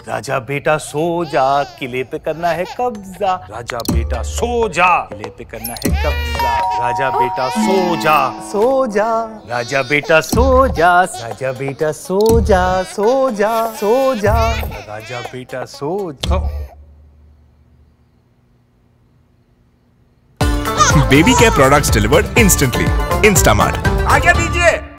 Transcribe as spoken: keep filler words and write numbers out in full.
राजा बेटा सो जा, किले पे करना है कब्जा। राजा बेटा सो जा, किले पे करना है कब्जा। राजा बेटा सो जा, सो जा। राजा बेटा सो जा, राजा बेटा सो जा, सो जा, सो जा। राजा बेटा सो जा। Baby care products delivered instantly. Instamart. आज्ञा दीजिए।